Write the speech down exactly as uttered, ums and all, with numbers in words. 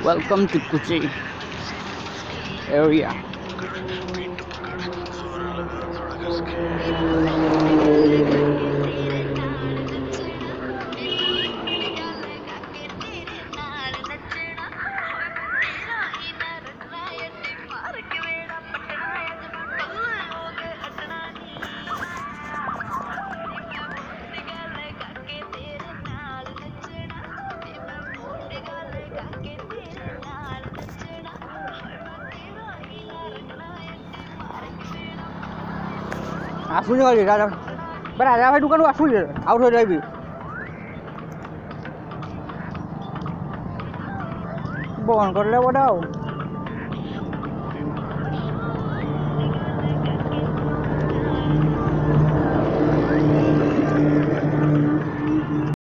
Welcome to Kuchi area. आसू नहीं दादा पर आजा भाई दुकान आसू आउट हो जाएगी बंद कर ले बताओ।